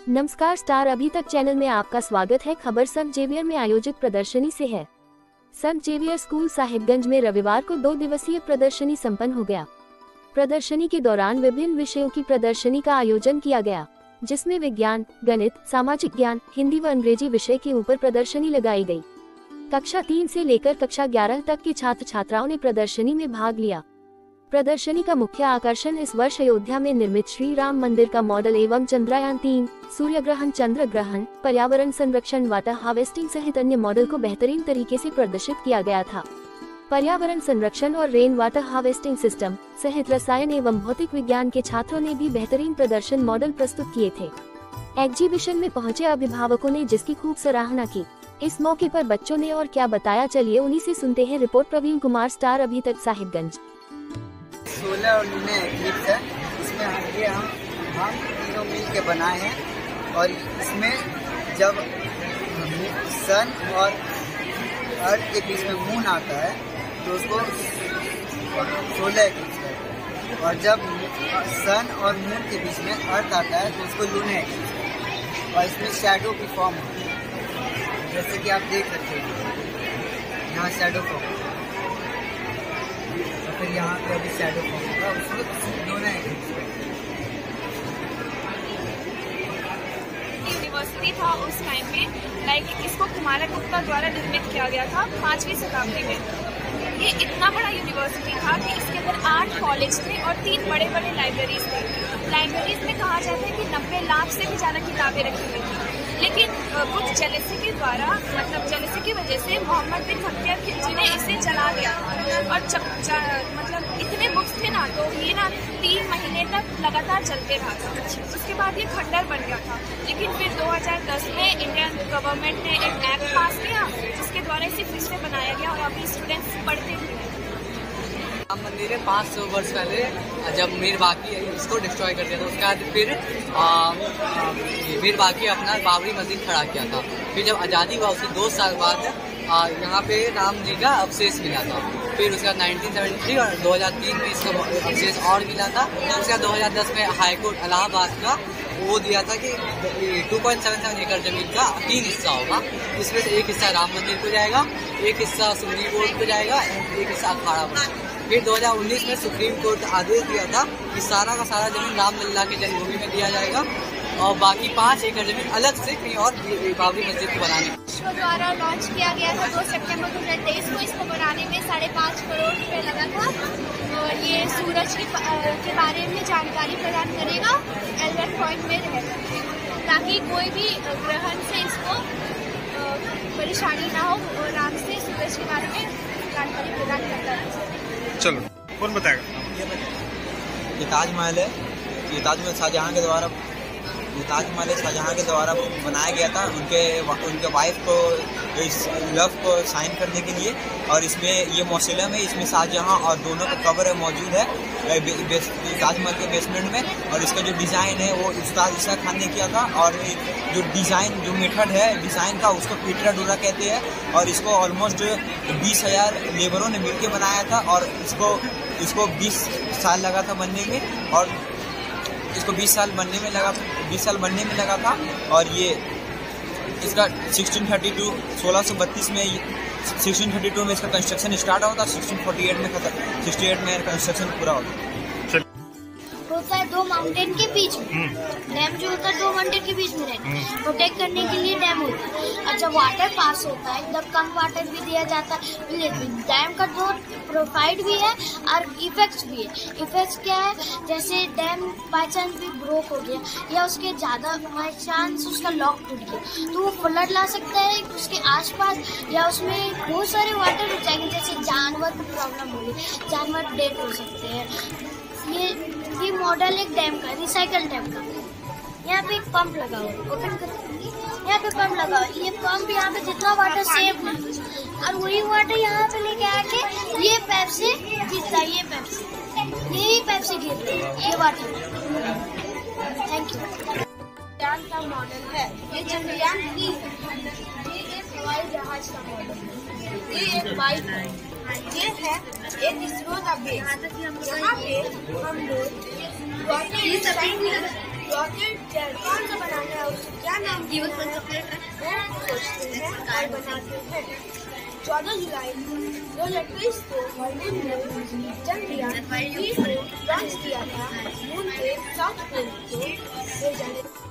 नमस्कार स्टार अभी तक चैनल में आपका स्वागत है। खबर संत जेवियर में आयोजित प्रदर्शनी से है। संत जेवियर स्कूल साहिबगंज में रविवार को 2 दिवसीय प्रदर्शनी संपन्न हो गया। प्रदर्शनी के दौरान विभिन्न विषयों की प्रदर्शनी का आयोजन किया गया, जिसमें विज्ञान, गणित, सामाजिक ज्ञान, हिंदी व अंग्रेजी विषय के ऊपर प्रदर्शनी लगाई गई। कक्षा 3 से लेकर कक्षा 11 तक के छात्र छात्राओं ने प्रदर्शनी में भाग लिया। प्रदर्शनी का मुख्य आकर्षण इस वर्ष अयोध्या में निर्मित श्री राम मंदिर का मॉडल एवं चंद्रयान 3, सूर्य ग्रहण, चंद्र ग्रहण, पर्यावरण संरक्षण, वाटर हार्वेस्टिंग सहित अन्य मॉडल को बेहतरीन तरीके से प्रदर्शित किया गया था। पर्यावरण संरक्षण और रेन वाटर हार्वेस्टिंग सिस्टम सहित रसायन एवं भौतिक विज्ञान के छात्रों ने भी बेहतरीन प्रदर्शन मॉडल प्रस्तुत किए थे। एग्जीबिशन में पहुंचे अभिभावकों ने जिसकी खूब सराहना की। इस मौके पर बच्चों ने और क्या बताया, चलिए उन्हीं से सुनते हैं। रिपोर्ट प्रवीण कुमार, स्टार अभी तक साहिबगंज। 16 और 19 एग्लिप्स है। इसमें हम तीनों मिल के बनाए हैं और इसमें जब सन और अर्थ के बीच में मून आता है तो उसको 16 एग्लिप्स है, और जब सन और मून के बीच में अर्थ आता है तो उसको लूनर एग्लिप्स है। और इसमें शैडो की फॉर्म होती है, जैसे कि आप देख सकते हैं यहाँ शैडो फॉर्म, फिर यहाँ पे अभी शैडो फॉर्म होगा, उसमें दोनों है। यूनिवर्सिटी था उस टाइम में, इसको कुमारगुप्ता द्वारा निर्मित किया गया था 5वीं शताब्दी में। ये इतना बड़ा यूनिवर्सिटी था कि इसके अंदर 8 कॉलेज थे और 3 बड़े बड़े लाइब्रेरीज थे। लाइब्रेरीज में कहा जाता है कि 90 लाख से भी ज़्यादा किताबें रखी हुई थी, लेकिन कुछ जेलसी के द्वारा, जेलसी की वजह से मोहम्मद बिन बख्तियार खिलजी ने इसे जला दिया। और इतने बुक्स थे ना, तो ये 3 महीने तक लगातार चलते रहा था। उसके बाद ये खंडर बन गया था, लेकिन फिर 2010 में इंडियन गवर्नमेंट ने एक एक्ट पास किया जिसके द्वारा इसे फिर से बनाया गया और अभी स्टूडेंट्स पढ़ते भी हैं। राम मंदिर है 500 वर्ष पहले जब मीर बाकी इसको डिस्ट्रॉय कर दिया था, उसके बाद फिर मीर बाकी अपना बाबरी मस्जिद खड़ा किया था। फिर जब आज़ादी हुआ उसके 2 साल बाद यहाँ पे राम जी का अवशेष मिला था। फिर उसके बाद 1973 और 2003 में इसका अवशेष और मिला था। उसके बाद 2010 में हाईकोर्ट इलाहाबाद का वो दिया था कि 2.77 एकड़ जमीन का 3 हिस्सा होगा, इसमें से एक हिस्सा राम मंदिर को जाएगा, एक हिस्सा सुप्रीम कोर्ट को जाएगा, एक हिस्सा अखाड़ा को। फिर 2019 में सुप्रीम कोर्ट आदेश दिया था कि सारा का सारा जमीन रामलला के जन्मभूमि में दिया जाएगा और बाकी 5 एकड़ जमीन अलग से कहीं और बाबरी मस्जिद को बनाने इसको द्वारा लॉन्च किया गया था 2 सितंबर 2023 को। इसको बनाने में 5.5 करोड़ रुपए लगा था और ये सूरज के बारे में जानकारी प्रदान करेगा एल्बर्ट पॉइंट में रहकर, ताकि कोई भी ग्रहण से इसको परेशानी ना हो और आराम से सूरज के बारे में जानकारी प्रदान करता है। चलो, कौन बताएगा? ये ताजमहल है। ये ताजमहल शाहजहां के द्वारा बनाया गया था उनके वाइफ को इस लव को साइन करने के लिए। और इसमें ये मौसम है, इसमें शाहजहां और दोनों का कब्र मौजूद है ताजमहल के बेसमेंट में। और इसका जो डिज़ाइन है वो उस्ताद ईसा खान ने किया था, और जो डिज़ाइन जो मेथड है डिज़ाइन का उसको पीटरा डोरा कहते हैं। और इसको ऑलमोस्ट 20,000 लेबरों ने मिलकर बनाया था और इसको 20 साल लगा था बनने में, और इसको 20 साल बनने में लगा था। और ये इसका 1632 में 1632 में इसका कंस्ट्रक्शन स्टार्ट होता, 68 में कंस्ट्रक्शन पूरा होता। होता है 2 माउंटेन के बीच में डैम, जो होता है 2 माउंटेन के बीच में रहता है, प्रोटेक्ट करने के लिए डैम होता है। अच्छा, वाटर पास होता है, एकदम कम वाटर भी दिया जाता है। डैम का 2 प्रोफाइट भी है और इफेक्ट्स भी है। इफेक्ट्स क्या है, जैसे डैम बाई चांस भी ब्रोक हो गया या उसके ज़्यादा बाई चांस उसका लॉक टूट गया तो वो फ्लड ला सकता है उसके आसपास, या उसमें बहुत सारे वाटर हो जाएंगे, जैसे जानवर को प्रॉब्लम होगी, जानवर डेड हो सकते हैं। ये मॉडल एक डैम का, रिसाइकल डैम का। यहाँ पे एक पंप लगा हुआ, ओपन कर, यहाँ पे पंप लगा हुआ। ये पंप यहाँ पे जितना वाटर सेव है और वही वाटर यहाँ पे लेके आके ये पाइप से गिरता है, ये पाइप से गिर रहा है ये वाटर। Thank you. चंद्रयान का मॉडल है, ये चंद्रयान 3 है। ये एक हवाई जहाज का मॉडल है, ये एक बाइक है, ये है एक इसरो का बेस। यहाँ पे हम लोग रॉकेट कौन सा बनाना है, उसको क्या नाम दिया चॉकलेट सोचते हैं और बनाते हैं। 14 जुलाई 2023 को वर्ल्ड ने चंद्रयान 3 को लॉन्च किया था। मून के साउथ पोल को भेजा